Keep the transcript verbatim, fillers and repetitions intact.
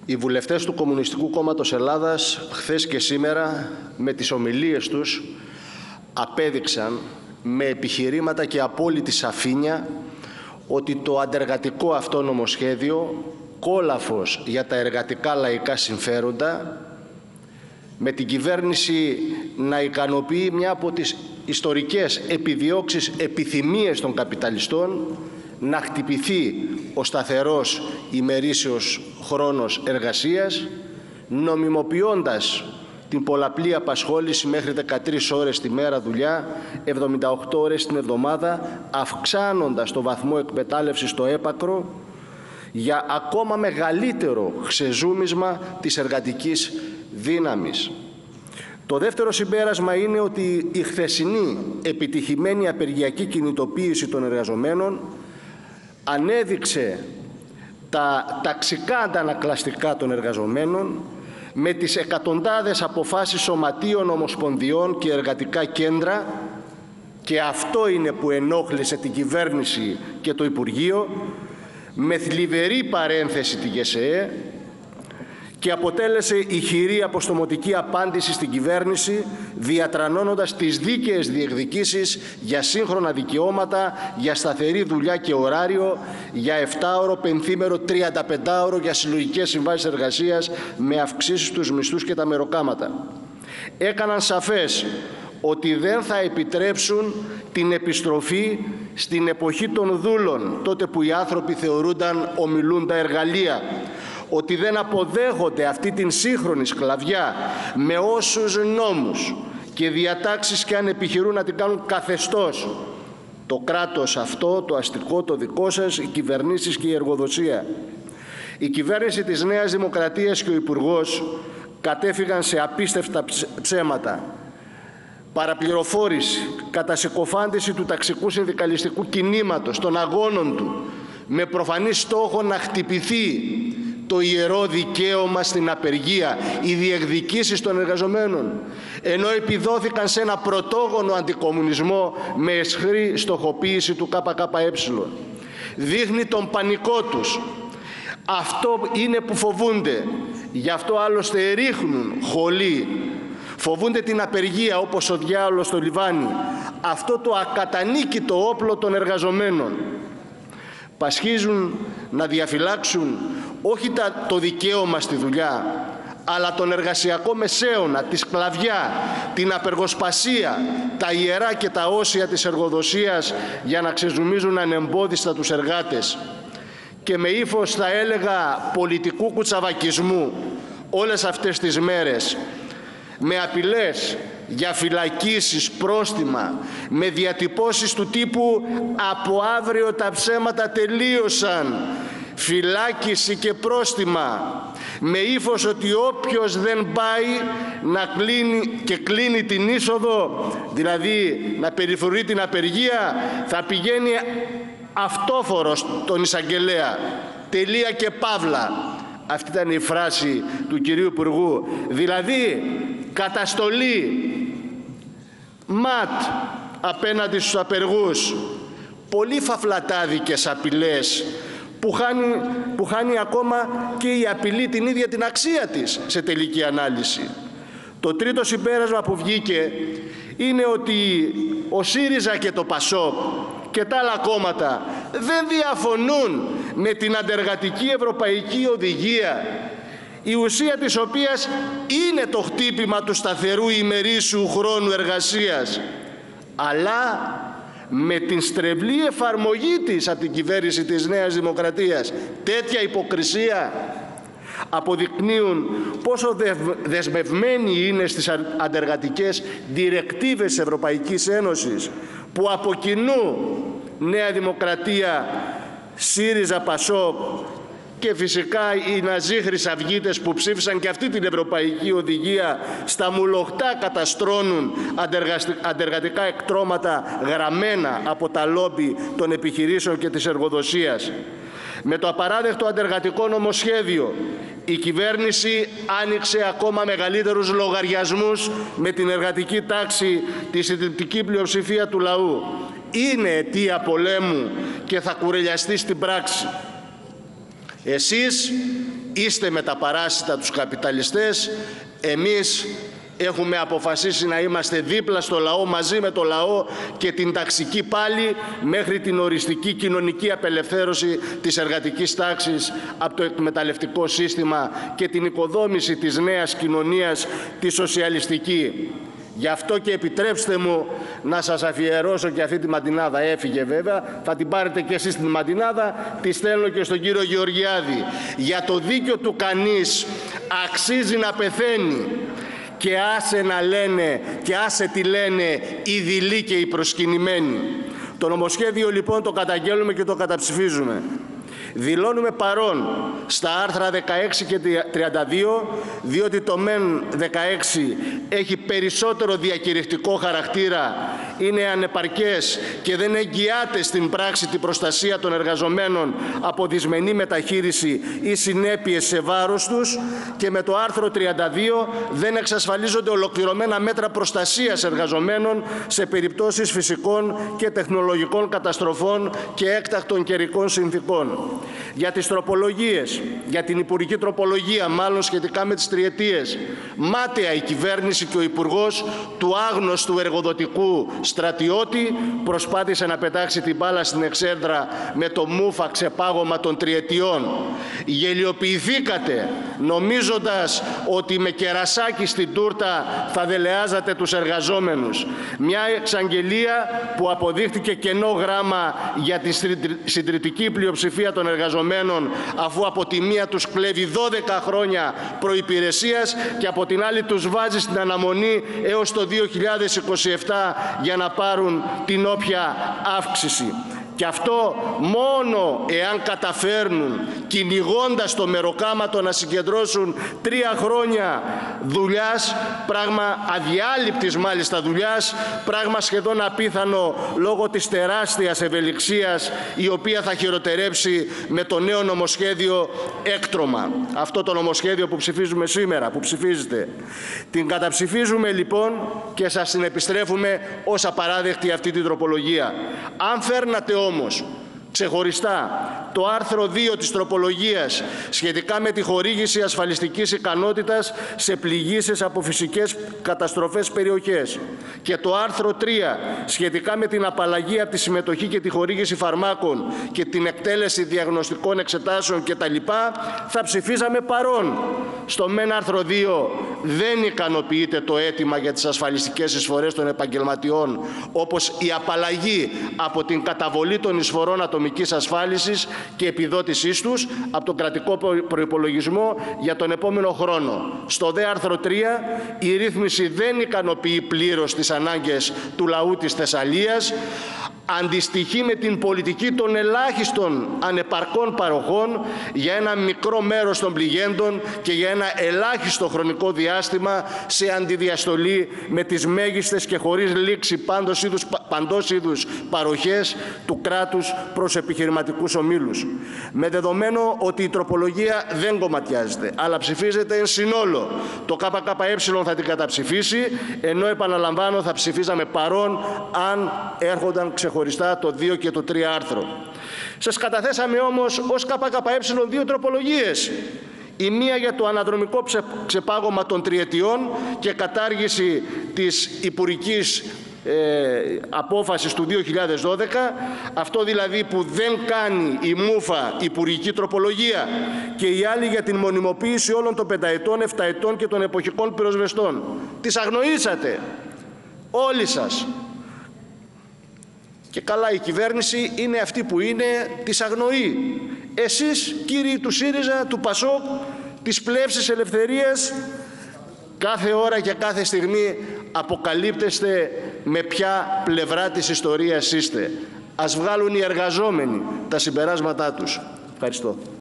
Οι βουλευτές του Κομμουνιστικού Κόμματος Ελλάδας χθες και σήμερα με τις ομιλίες τους απέδειξαν με επιχειρήματα και απόλυτη σαφήνεια ότι το αντεργατικό αυτό νομοσχέδιο, κόλαφος για τα εργατικά λαϊκά συμφέροντα, με την κυβέρνηση να ικανοποιεί μια από τις ιστορικές επιδιώξεις, επιθυμίες των καπιταλιστών, να χτυπηθεί ο σταθερός ημερήσιος χρόνος εργασίας, νομιμοποιώντας την πολλαπλή απασχόληση μέχρι δεκατρείς ώρες τη μέρα δουλειά, εβδομήντα οκτώ ώρες την εβδομάδα, αυξάνοντας το βαθμό εκμετάλλευσης στο έπακρο για ακόμα μεγαλύτερο ξεζούμισμα της εργατικής δύναμης. Το δεύτερο συμπέρασμα είναι ότι η χθεσινή επιτυχημένη απεργιακή κινητοποίηση των εργαζομένων ανέδειξε τα ταξικά αντανακλαστικά των εργαζομένων με τις εκατοντάδες αποφάσεις σωματείων, ομοσπονδιών και εργατικά κέντρα, και αυτό είναι που ενόχλησε την κυβέρνηση και το Υπουργείο, με θλιβερή παρένθεση τη ΓΕΣΕΕ, και αποτέλεσε ηχηρή αποστομωτική απάντηση στην κυβέρνηση, διατρανώνοντας τις δίκαιες διεκδικήσεις για σύγχρονα δικαιώματα, για σταθερή δουλειά και ωράριο, για επτάωρο, πενθήμερο, τριανταπεντάωρο, για συλλογικές συμβάσεις εργασίας με αυξήσεις στους μισθούς και τα μεροκάματα. Έκαναν σαφές ότι δεν θα επιτρέψουν την επιστροφή στην εποχή των δούλων, τότε που οι άνθρωποι θεωρούνταν ομιλούντα εργαλεία, ότι δεν αποδέχονται αυτή την σύγχρονη σκλαβιά με όσους νόμους και διατάξεις και αν επιχειρούν να την κάνουν καθεστώς. Το κράτος αυτό, το αστικό, το δικό σας, οι κυβερνήσεις και η εργοδοσία. Η κυβέρνηση της Νέας Δημοκρατίας και ο Υπουργός κατέφυγαν σε απίστευτα ψέματα. Παραπληροφόρηση, κατασυκοφάντηση του ταξικού συνδικαλιστικού κινήματος, των αγώνων του, με προφανή στόχο να χτυπηθεί το ιερό δικαίωμα στην απεργία, οι διεκδικήσεις των εργαζομένων, ενώ επιδόθηκαν σε ένα πρωτόγονο αντικομμουνισμό με αισχρή στοχοποίηση του ΚΚΕ. Δείχνει τον πανικό τους. Αυτό είναι που φοβούνται. Γι' αυτό άλλωστε ρίχνουν χολή. Φοβούνται την απεργία όπως ο διάολος στο λιβάνι. Αυτό το ακατανίκητο όπλο των εργαζομένων. Πασχίζουν να διαφυλάξουν όχι το δικαίωμα στη δουλειά, αλλά τον εργασιακό μεσαίωνα, τη σκλαβιά, την απεργοσπασία, τα ιερά και τα όσια της εργοδοσίας, για να ξεζουμίζουν ανεμπόδιστα τους εργάτες. Και με ύφος, θα έλεγα, πολιτικού κουτσαβακισμού όλες αυτές τις μέρες, με απειλές για φυλακίσεις, πρόστιμα, με διατυπώσεις του τύπου «από αύριο τα ψέματα τελείωσαν, φυλάκιση και πρόστιμα», με ύφος ότι όποιος δεν πάει να κλείνει και κλείνει την είσοδο, δηλαδή να περιφρουρεί την απεργία, θα πηγαίνει αυτόφορος τον εισαγγελέα. Τελεία και παύλα. Αυτή ήταν η φράση του κυρίου Υπουργού. Δηλαδή, καταστολή, ματ απέναντι στους απεργούς, πολύ φαφλατάδικες απειλές, που χάνει, που χάνει ακόμα και η απειλή την ίδια την αξία της σε τελική ανάλυση. Το τρίτο συμπέρασμα που βγήκε είναι ότι ο ΣΥΡΙΖΑ και το ΠΑΣΟΚ και τα άλλα κόμματα δεν διαφωνούν με την αντεργατική ευρωπαϊκή οδηγία, η ουσία της οποίας είναι το χτύπημα του σταθερού ημερήσιου χρόνου εργασίας, αλλά με την στρεβλή εφαρμογή της από την κυβέρνηση της Νέας Δημοκρατίας. Τέτοια υποκρισία αποδεικνύουν πόσο δεσμευμένοι είναι στις αντεργατικές διρεκτίβες της Ευρωπαϊκής Ένωσης, που από κοινού Νέα Δημοκρατία, ΣΥΡΙΖΑ, ΠΑΣΟΚ και φυσικά οι ναζί χρυσαυγίτες που ψήφισαν και αυτή την ευρωπαϊκή οδηγία, στα μουλοχτά καταστρώνουν αντεργατικά εκτρώματα γραμμένα από τα λόμπι των επιχειρήσεων και της εργοδοσίας. Με το απαράδεκτο αντεργατικό νομοσχέδιο, η κυβέρνηση άνοιξε ακόμα μεγαλύτερους λογαριασμούς με την εργατική τάξη, τη συντριπτική πλειοψηφία του λαού. Είναι αιτία πολέμου και θα κουρελιαστεί στην πράξη. Εσείς είστε με τα παράσιτα τους καπιταλιστές, εμείς έχουμε αποφασίσει να είμαστε δίπλα στο λαό, μαζί με το λαό και την ταξική πάλη μέχρι την οριστική κοινωνική απελευθέρωση της εργατικής τάξης από το εκμεταλλευτικό σύστημα και την οικοδόμηση της νέας κοινωνίας, τη σοσιαλιστική. Γι' αυτό και επιτρέψτε μου να σας αφιερώσω και αυτή τη μαντινάδα. Έφυγε βέβαια, θα την πάρετε και εσείς την μαντινάδα, τη στέλνω και στον κύριο Γεωργιάδη. Για το δίκιο του κανείς αξίζει να πεθαίνει. Και άσε να λένε, και άσε τι λένε οι δειλοί και οι προσκυνημένοι. Το νομοσχέδιο λοιπόν το καταγγέλνουμε και το καταψηφίζουμε. Δηλώνουμε παρόν στα άρθρα δεκαέξι και τριάντα δύο, διότι το μεν δεκαέξι έχει περισσότερο διακηρυκτικό χαρακτήρα, είναι ανεπαρκές και δεν εγγυάται στην πράξη την προστασία των εργαζομένων από δυσμενή μεταχείριση ή συνέπειες σε βάρος τους, και με το άρθρο τριάντα δύο δεν εξασφαλίζονται ολοκληρωμένα μέτρα προστασίας εργαζομένων σε περιπτώσεις φυσικών και τεχνολογικών καταστροφών και έκτακτων καιρικών συνθήκων. Για τις τροπολογίες, για την υπουργική τροπολογία, μάλλον σχετικά με τις τριετίες, μάταια η κυβέρνηση και ο Υπουργός του άγνωστου εργοδοτικού στρατιώτη προσπάθησε να πετάξει την μπάλα στην εξέδρα με το μούφα ξεπάγωμα των τριετιών. Γελιοποιηθήκατε νομίζοντας ότι με κερασάκι στην τούρτα θα δελεάζατε τους εργαζόμενους. Μια εξαγγελία που αποδείχθηκε κενό γράμμα για τη συντριπτική πλειοψηφία των εργαζομένων, αφού από τη μία τους κλέβει δώδεκα χρόνια προϋπηρεσίας και από την άλλη τους βάζει στην αναμονή έως το δύο χιλιάδες είκοσι επτά για να πάρουν την όποια αύξηση. Και αυτό μόνο εάν καταφέρνουν, κυνηγώντας το μεροκάματο, να συγκεντρώσουν τρία χρόνια δουλειάς, πράγμα αδιάλειπτης μάλιστα δουλειάς, πράγμα σχεδόν απίθανο λόγω της τεράστιας ευελιξίας η οποία θα χειροτερέψει με το νέο νομοσχέδιο έκτρωμα. Αυτό το νομοσχέδιο που ψηφίζουμε σήμερα, που ψηφίζετε. Την καταψηφίζουμε λοιπόν και σας την επιστρέφουμε ως απαράδεκτη αυτή την τροπολογία. Αν φέρνατε όμως ξεχωριστά το άρθρο δύο της τροπολογίας σχετικά με τη χορήγηση ασφαλιστικής ικανότητας σε πληγήσεις από φυσικές καταστροφές περιοχές και το άρθρο τρία σχετικά με την απαλλαγή από τη συμμετοχή και τη χορήγηση φαρμάκων και την εκτέλεση διαγνωστικών εξετάσεων κτλ., θα ψηφίζαμε παρόν. Στο μεν άρθρο δύο δεν ικανοποιείται το αίτημα για τις ασφαλιστικές εισφορές των επαγγελματιών, όπως η απαλλαγή από την καταβολή των εισφορών ατομικής ασφάλισης και επιδότησής τους από τον κρατικό προϋπολογισμό για τον επόμενο χρόνο. Στο δε άρθρο τρία η ρύθμιση δεν ικανοποιεί πλήρως τις ανάγκες του λαού της Θεσσαλίας, αντιστοιχεί με την πολιτική των ελάχιστων ανεπαρκών παροχών για ένα μικρό μέρος των πληγέντων και για ένα ελάχιστο χρονικό διάστημα σε αντιδιαστολή με τις μέγιστες και χωρίς λήξη πάντως είδους, παντός είδους παροχές του κράτους προς επιχειρηματικούς ομίλους. Με δεδομένο ότι η τροπολογία δεν κομματιάζεται, αλλά ψηφίζεται εν συνόλο, το ΚΚΕ θα την καταψηφίσει, ενώ επαναλαμβάνω θα ψηφίζαμε παρόν αν έρχονταν ξεχωριστά χωριστά το δύο και το τρία άρθρο. Σας καταθέσαμε όμως ως ΚΚΕ δύο τροπολογίες. Η μία για το αναδρομικό ξεπάγωμα των τριετιών και κατάργηση της υπουργικής ε, απόφασης του δύο χιλιάδες δώδεκα, αυτό δηλαδή που δεν κάνει η μούφα υπουργική τροπολογία, και η άλλη για την μονιμοποίηση όλων των πενταετών, εφταετών και των εποχικών πυροσβεστών. Τις αγνοήσατε όλοι σας. Και καλά, η κυβέρνηση είναι αυτή που είναι, τις αγνοεί. Εσείς, κύριοι του ΣΥΡΙΖΑ, του ΠΑΣΟΚ, της πλεύσης ελευθερίας, κάθε ώρα και κάθε στιγμή αποκαλύπτεστε με ποια πλευρά της ιστορίας είστε. Ας βγάλουν οι εργαζόμενοι τα συμπεράσματά τους. Ευχαριστώ.